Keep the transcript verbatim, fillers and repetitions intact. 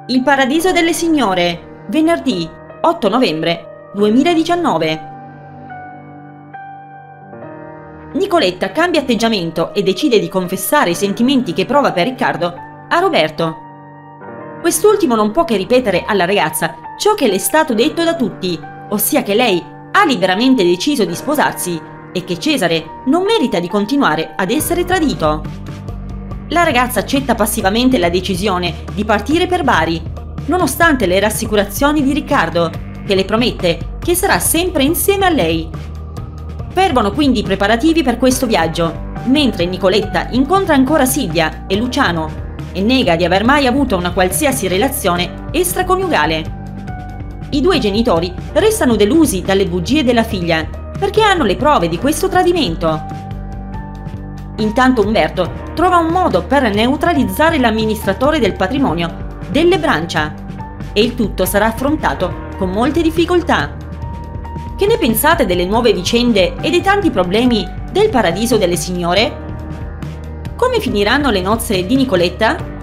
Il Paradiso delle Signore, venerdì otto novembre duemiladiciannove. Nicoletta cambia atteggiamento e decide di confessare i sentimenti che prova per Riccardo a Roberto. Quest'ultimo non può che ripetere alla ragazza ciò che le è stato detto da tutti, ossia che lei ha liberamente deciso di sposarsi e che Cesare non merita di continuare ad essere tradito. La ragazza accetta passivamente la decisione di partire per Bari, nonostante le rassicurazioni di Riccardo, che le promette che sarà sempre insieme a lei. Fervono quindi i preparativi per questo viaggio, mentre Nicoletta incontra ancora Silvia e Luciano e nega di aver mai avuto una qualsiasi relazione extraconiugale. I due genitori restano delusi dalle bugie della figlia perché hanno le prove di questo tradimento. Intanto Umberto trova un modo per neutralizzare l'amministratore del patrimonio delle Brancia e il tutto sarà affrontato con molte difficoltà. Che ne pensate delle nuove vicende e dei tanti problemi del Paradiso delle Signore? Come finiranno le nozze di Nicoletta?